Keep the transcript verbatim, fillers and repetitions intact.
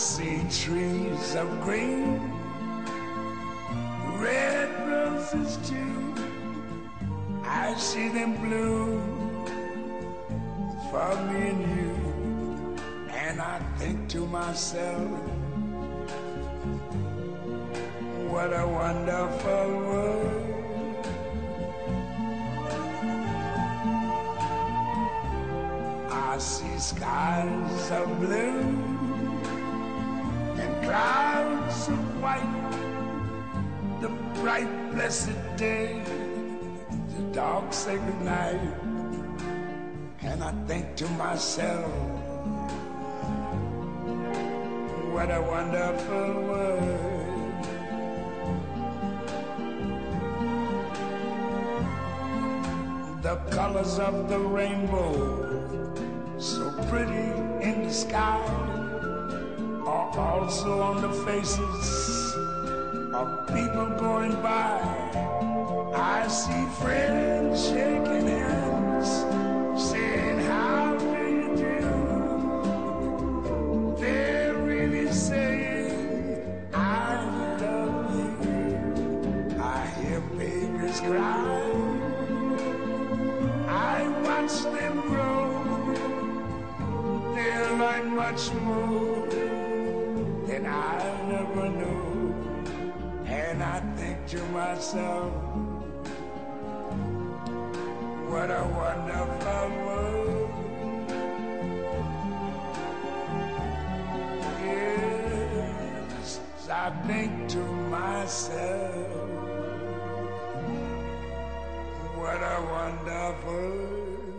see trees of green, red roses too. I see them bloom for me and you. And I think to myself, what a wonderful world. I see skies of blue and clouds of white, the bright blessed day, the dark sacred night. And I think to myself, what a wonderful world. The colors of the rainbow, so pretty in the sky, are also on the faces of people going by. I see friends shaking hands, saying, how do you do? They're really saying, I love you. I hear babies cry, I watch them grow. They'll learn much more than I never knew. And I think to myself, what a wonderful world. Yes, I think to myself, what a wonderful world.